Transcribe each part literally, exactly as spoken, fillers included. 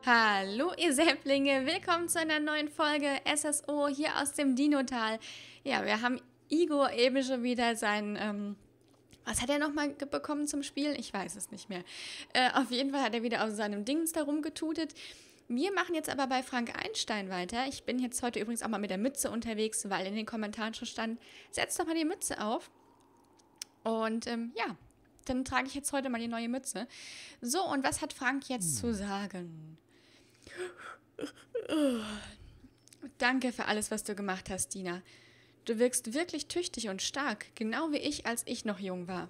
Hallo ihr Säblinge, willkommen zu einer neuen Folge S S O hier aus dem Dinotal. Ja, wir haben Igor eben schon wieder sein, ähm, was hat er nochmal bekommen zum Spielen? Ich weiß es nicht mehr. Äh, auf jeden Fall hat er wieder aus seinem Dings da rumgetutet. Wir machen jetzt aber bei Frank Einstein weiter. Ich bin jetzt heute übrigens auch mal mit der Mütze unterwegs, weil in den Kommentaren schon stand, setz doch mal die Mütze auf. Und ähm, ja, dann trage ich jetzt heute mal die neue Mütze. So, und was hat Frank jetzt zu sagen? Danke für alles, was du gemacht hast, Dina. Du wirkst wirklich tüchtig und stark, genau wie ich, als ich noch jung war.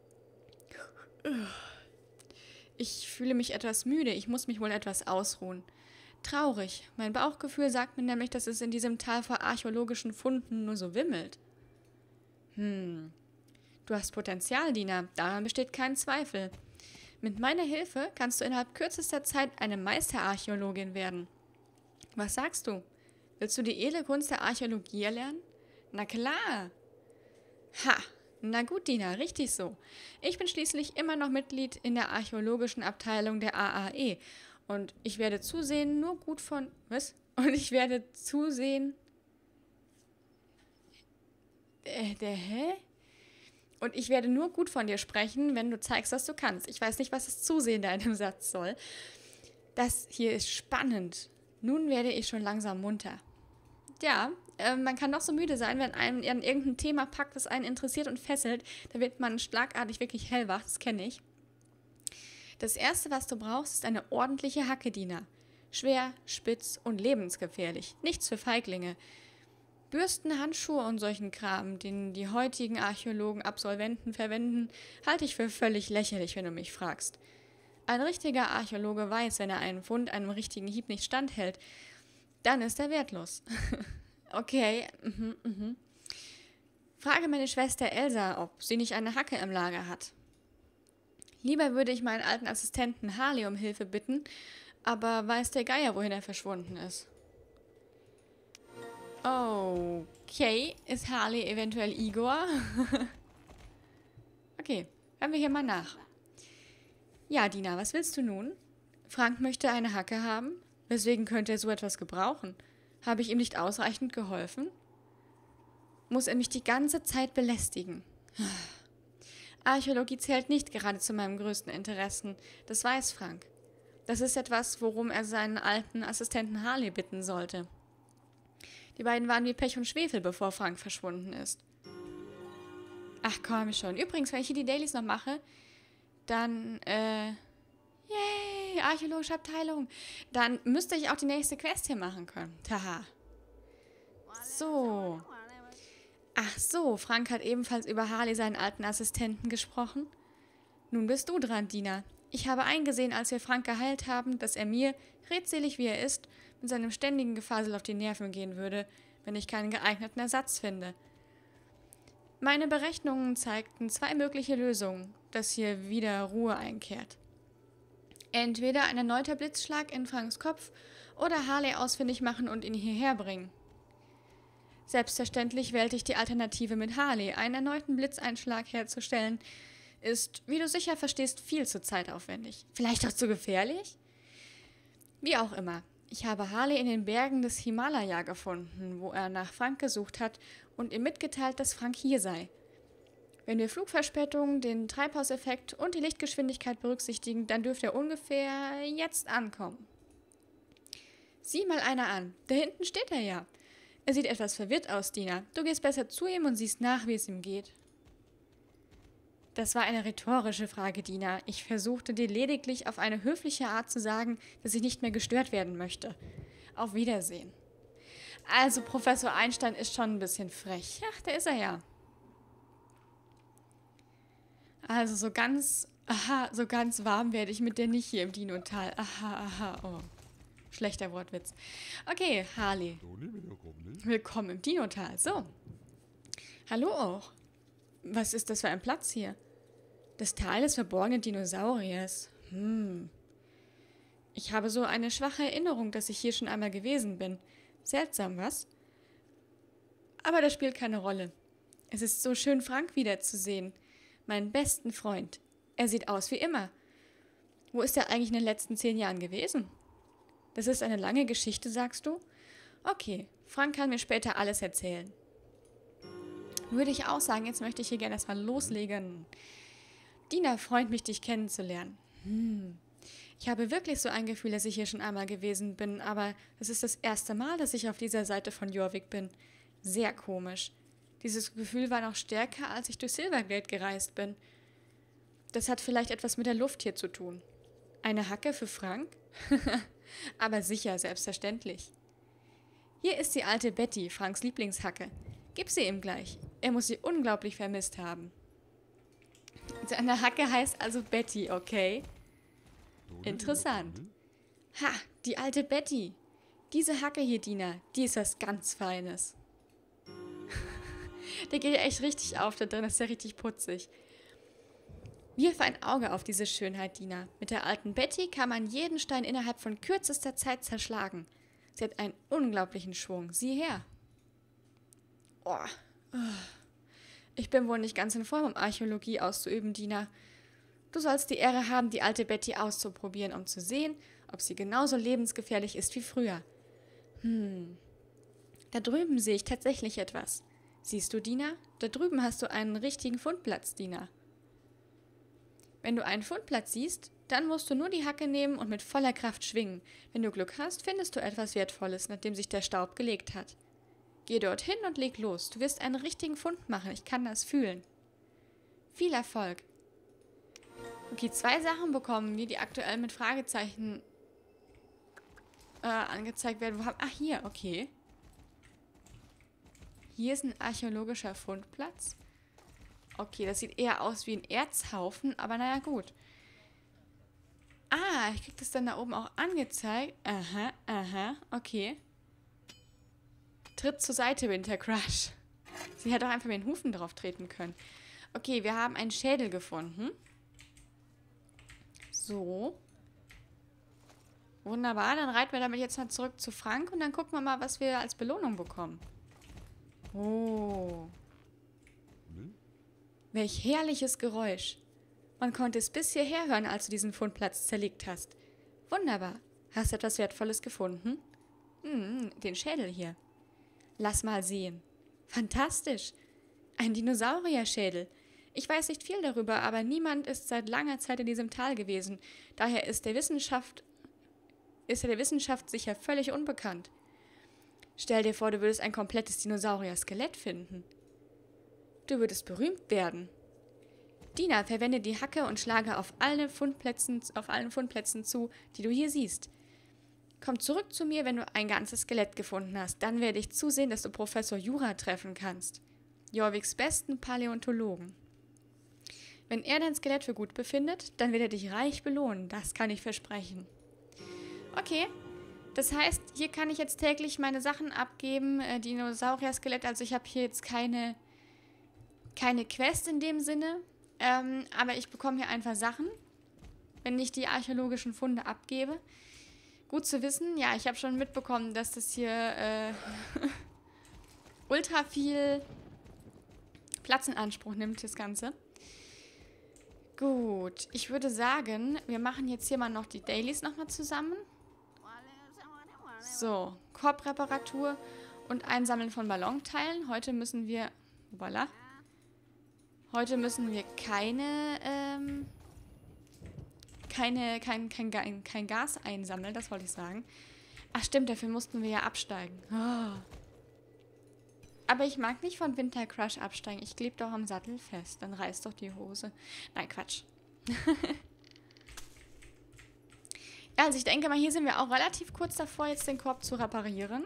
Ich fühle mich etwas müde, ich muss mich wohl etwas ausruhen. Traurig, mein Bauchgefühl sagt mir nämlich, dass es in diesem Tal vor archäologischen Funden nur so wimmelt. Hm, du hast Potenzial, Dina, daran besteht kein Zweifel. Mit meiner Hilfe kannst du innerhalb kürzester Zeit eine Meisterarchäologin werden. Was sagst du? Willst du die edle Kunst der Archäologie erlernen? Na klar. Ha, na gut, Dina, richtig so. Ich bin schließlich immer noch Mitglied in der archäologischen Abteilung der A A E und ich werde zusehen, nur gut von... Was? Und ich werde zusehen... Äh, der, hä? Und ich werde nur gut von dir sprechen, wenn du zeigst, was du kannst. Ich weiß nicht, was das Zusehen da in dem Satz soll. Das hier ist spannend. Nun werde ich schon langsam munter. Ja, äh, man kann doch so müde sein, wenn einem an irgendein Thema packt, das einen interessiert und fesselt. Da wird man schlagartig wirklich hellwach, das kenne ich. Das Erste, was du brauchst, ist eine ordentliche Hacke, Dina. Schwer, spitz und lebensgefährlich. Nichts für Feiglinge. Bürsten, Handschuhe und solchen Kram, den die heutigen Archäologen Absolventen verwenden, halte ich für völlig lächerlich, wenn du mich fragst. Ein richtiger Archäologe weiß, wenn er einen Fund einem richtigen Hieb nicht standhält, dann ist er wertlos. Okay, mhm, mhm. Frage meine Schwester Elsa, ob sie nicht eine Hacke im Lager hat. Lieber würde ich meinen alten Assistenten Harley um Hilfe bitten, aber weiß der Geier, wohin er verschwunden ist. Okay, ist Harley eventuell Igor? Okay, hören wir hier mal nach. Ja, Dina, was willst du nun? Frank möchte eine Hacke haben? Weswegen könnte er so etwas gebrauchen? Habe ich ihm nicht ausreichend geholfen? Muss er mich die ganze Zeit belästigen? Archäologie zählt nicht gerade zu meinen größten Interessen, das weiß Frank. Das ist etwas, worum er seinen alten Assistenten Harley bitten sollte. Die beiden waren wie Pech und Schwefel, bevor Frank verschwunden ist. Ach komm schon. Übrigens, wenn ich hier die Dailies noch mache, dann, äh, yay, archäologische Abteilung. Dann müsste ich auch die nächste Quest hier machen können. Taha. So. Ach so, Frank hat ebenfalls über Harley, seinen alten Assistenten, gesprochen. Nun bist du dran, Dina. Ich habe eingesehen, als wir Frank geheilt haben, dass er mir, redselig wie er ist, mit seinem ständigen Gefasel auf die Nerven gehen würde, wenn ich keinen geeigneten Ersatz finde. Meine Berechnungen zeigten zwei mögliche Lösungen, dass hier wieder Ruhe einkehrt. Entweder ein erneuter Blitzschlag in Franks Kopf oder Harley ausfindig machen und ihn hierher bringen. Selbstverständlich wählte ich die Alternative mit Harley. Einen erneuten Blitzeinschlag herzustellen, ist, wie du sicher verstehst, viel zu zeitaufwendig. Vielleicht auch zu gefährlich? Wie auch immer. Ich habe Harley in den Bergen des Himalaya gefunden, wo er nach Frank gesucht hat und ihm mitgeteilt, dass Frank hier sei. Wenn wir Flugverspätungen, den Treibhauseffekt und die Lichtgeschwindigkeit berücksichtigen, dann dürfte er ungefähr jetzt ankommen. Sieh mal einer an. Da hinten steht er ja. Er sieht etwas verwirrt aus, Dina. Du gehst besser zu ihm und siehst nach, wie es ihm geht. Das war eine rhetorische Frage, Dina. Ich versuchte dir lediglich auf eine höfliche Art zu sagen, dass ich nicht mehr gestört werden möchte. Auf Wiedersehen. Also, Professor Einstein ist schon ein bisschen frech. Ach, da ist er ja. Also, so ganz, aha, so ganz warm werde ich mit dir nicht hier im Dinotal. Aha, aha, oh. Schlechter Wortwitz. Okay, Harley. Willkommen im Dinotal. So. Hallo auch. Was ist das für ein Platz hier? Das Tal des verborgenen Dinosauriers. Hm. Ich habe so eine schwache Erinnerung, dass ich hier schon einmal gewesen bin. Seltsam, was? Aber das spielt keine Rolle. Es ist so schön, Frank wiederzusehen. Meinen besten Freund. Er sieht aus wie immer. Wo ist er eigentlich in den letzten zehn Jahren gewesen? Das ist eine lange Geschichte, sagst du? Okay, Frank kann mir später alles erzählen. Würde ich auch sagen, jetzt möchte ich hier gerne erstmal loslegen. Dina, freut mich, dich kennenzulernen. Hm. Ich habe wirklich so ein Gefühl, dass ich hier schon einmal gewesen bin, aber es ist das erste Mal, dass ich auf dieser Seite von Jorvik bin. Sehr komisch. Dieses Gefühl war noch stärker, als ich durch Silverglade gereist bin. Das hat vielleicht etwas mit der Luft hier zu tun. Eine Hacke für Frank? Aber sicher, selbstverständlich. Hier ist die alte Betty, Franks Lieblingshacke. Gib sie ihm gleich. Er muss sie unglaublich vermisst haben. Seine Hacke heißt also Betty, okay? Interessant. Ha, die alte Betty. Diese Hacke hier, Dina, die ist was ganz Feines. Der geht ja echt richtig auf da drin, das ist ja richtig putzig. Wirf ein Auge auf diese Schönheit, Dina. Mit der alten Betty kann man jeden Stein innerhalb von kürzester Zeit zerschlagen. Sie hat einen unglaublichen Schwung. Sieh her. Oh. Ich bin wohl nicht ganz in Form, um Archäologie auszuüben, Dina. Du sollst die Ehre haben, die alte Betty auszuprobieren, um zu sehen, ob sie genauso lebensgefährlich ist wie früher. Hm. Da drüben sehe ich tatsächlich etwas. Siehst du, Dina? Da drüben hast du einen richtigen Fundplatz, Dina. Wenn du einen Fundplatz siehst, dann musst du nur die Hacke nehmen und mit voller Kraft schwingen. Wenn du Glück hast, findest du etwas Wertvolles, nachdem sich der Staub gelegt hat. Geh dorthin und leg los. Du wirst einen richtigen Fund machen. Ich kann das fühlen. Viel Erfolg. Okay, zwei Sachen bekommen wir, die aktuell mit Fragezeichen äh, angezeigt werden. Wo haben, ach, hier, okay. Hier ist ein archäologischer Fundplatz. Okay, das sieht eher aus wie ein Erzhaufen, aber naja, gut. Ah, ich krieg das dann da oben auch angezeigt. Aha, aha, okay. Tritt zur Seite, Wintercrush. Sie hätte auch einfach mit den Hufen drauf treten können. Okay, wir haben einen Schädel gefunden. So. Wunderbar, dann reiten wir damit jetzt mal zurück zu Frank und dann gucken wir mal, was wir als Belohnung bekommen. Oh. Welch herrliches Geräusch. Man konnte es bis hierher hören, als du diesen Fundplatz zerlegt hast. Wunderbar. Hast du etwas Wertvolles gefunden? Hm, den Schädel hier. Lass mal sehen. Fantastisch. Ein Dinosaurierschädel. Ich weiß nicht viel darüber, aber niemand ist seit langer Zeit in diesem Tal gewesen. Daher ist der Wissenschaft, ist er der Wissenschaft sicher völlig unbekannt. Stell dir vor, du würdest ein komplettes Dinosaurier-Skelett finden. Du würdest berühmt werden. Dina, verwende die Hacke und schlage auf allen Fundplätzen, auf allen Fundplätzen zu, die du hier siehst. Komm zurück zu mir, wenn du ein ganzes Skelett gefunden hast. Dann werde ich zusehen, dass du Professor Jura treffen kannst. Jorviks besten Paläontologen. Wenn er dein Skelett für gut befindet, dann wird er dich reich belohnen. Das kann ich versprechen. Okay. Das heißt, hier kann ich jetzt täglich meine Sachen abgeben. Äh, Dinosaurier-Skelett, also ich habe hier jetzt keine, keine Quest in dem Sinne. Ähm, aber ich bekomme hier einfach Sachen, wenn ich die archäologischen Funde abgebe. Gut zu wissen. Ja, ich habe schon mitbekommen, dass das hier äh, ultra viel Platz in Anspruch nimmt, das Ganze. Gut, ich würde sagen, wir machen jetzt hier mal noch die Dailies nochmal zusammen. So, Korbreparatur und Einsammeln von Ballonteilen. Heute müssen wir... Voilà. Heute müssen wir keine... Ähm, keine kein, kein, kein Gas einsammeln, das wollte ich sagen. Ach stimmt, dafür mussten wir ja absteigen. Oh. Aber ich mag nicht von Wintercrush absteigen. Ich klebe doch am Sattel fest. Dann reißt doch die Hose. Nein, Quatsch. Ja, also ich denke mal, hier sind wir auch relativ kurz davor, jetzt den Korb zu reparieren.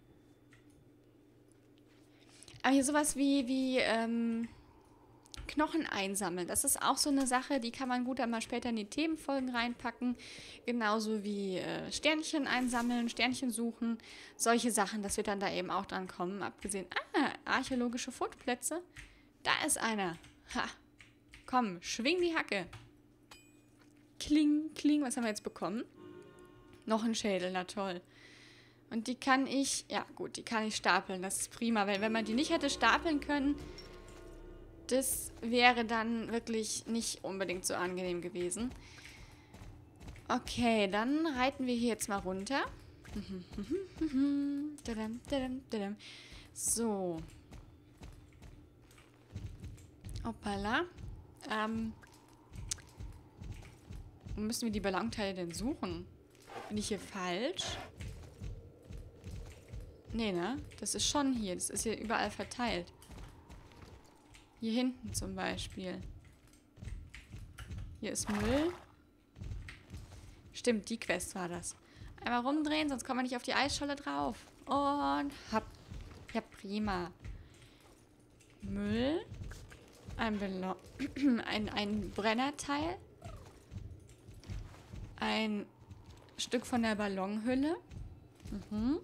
Aber hier sowas wie, wie ähm, Knochen einsammeln. Das ist auch so eine Sache, die kann man gut einmal später in die Themenfolgen reinpacken. Genauso wie äh, Sternchen einsammeln, Sternchen suchen. Solche Sachen, das wird dann da eben auch dran kommen. Abgesehen, ah, archäologische Fundplätze. Da ist einer. Ha. Komm, schwing die Hacke. Kling, kling. Was haben wir jetzt bekommen? Noch ein Schädel, na toll. Und die kann ich, ja gut, die kann ich stapeln. Das ist prima, weil wenn man die nicht hätte stapeln können, das wäre dann wirklich nicht unbedingt so angenehm gewesen. Okay, dann reiten wir hier jetzt mal runter. So. Hoppala. Ähm. Wo müssen wir die Ballonteile denn suchen? Bin ich hier falsch? Nee, ne? Das ist schon hier. Das ist hier überall verteilt. Hier hinten zum Beispiel. Hier ist Müll. Stimmt, die Quest war das. Einmal rumdrehen, sonst kommen wir nicht auf die Eisscholle drauf. Und hopp. Ja, prima. Müll. Ein, Ballon, ein, ein Brennerteil. Ein Stück von der Ballonhülle. Mhm.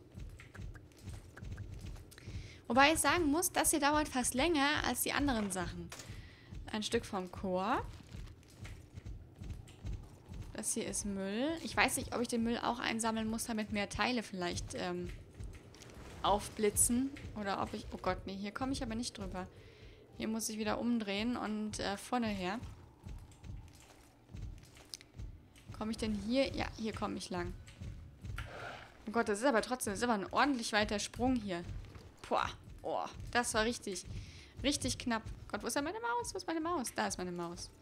Wobei ich sagen muss, das hier dauert fast länger als die anderen Sachen. Ein Stück vom Chor. Das hier ist Müll. Ich weiß nicht, ob ich den Müll auch einsammeln muss, damit mehr Teile vielleicht ähm, aufblitzen. Oder ob ich... Oh Gott, nee, hier komme ich aber nicht drüber. Hier muss ich wieder umdrehen und äh, vorne her. Komme ich denn hier? Ja, hier komme ich lang. Oh Gott, das ist aber trotzdem, das ist aber ein ordentlich weiter Sprung hier. Boah, oh, das war richtig, richtig knapp. Gott, wo ist denn meine Maus? Wo ist meine Maus? Da ist meine Maus.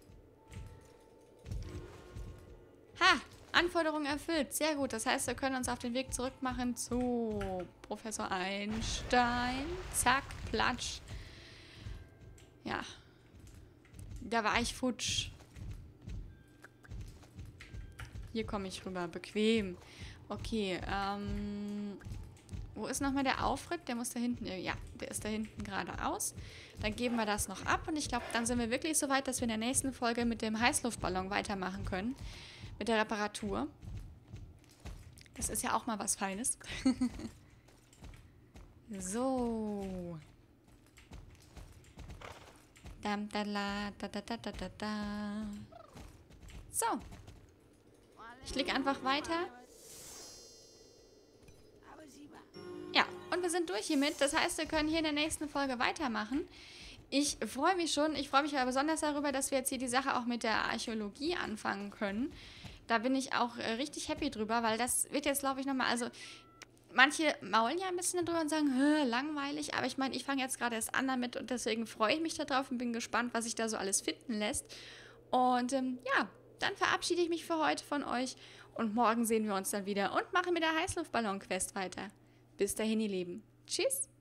Ha! Anforderung erfüllt. Sehr gut. Das heißt, wir können uns auf den Weg zurück machen zu Professor Einstein. Zack, platsch. Ja. Da war ich futsch. Hier komme ich rüber. Bequem. Okay, ähm... wo ist nochmal der Aufritt? Der muss da hinten... Ja, der ist da hinten geradeaus. Dann geben wir das noch ab. Und ich glaube, dann sind wir wirklich so weit, dass wir in der nächsten Folge mit dem Heißluftballon weitermachen können. Mit der Reparatur. Das ist ja auch mal was Feines. So. Dam, da, la, da, da, da, da, da, da. So. Ich klicke einfach weiter. Ja, und wir sind durch hiermit. Das heißt, wir können hier in der nächsten Folge weitermachen. Ich freue mich schon. Ich freue mich aber besonders darüber, dass wir jetzt hier die Sache auch mit der Archäologie anfangen können. Da bin ich auch äh, richtig happy drüber, weil das wird jetzt, glaube ich, nochmal... Also, manche maulen ja ein bisschen darüber und sagen, langweilig. Aber ich meine, ich fange jetzt gerade erst an damit und deswegen freue ich mich darauf und bin gespannt, was sich da so alles finden lässt. Und ähm, ja, dann verabschiede ich mich für heute von euch. Und morgen sehen wir uns dann wieder und machen mit der Heißluftballon-Quest weiter. Bis dahin, ihr Lieben. Tschüss.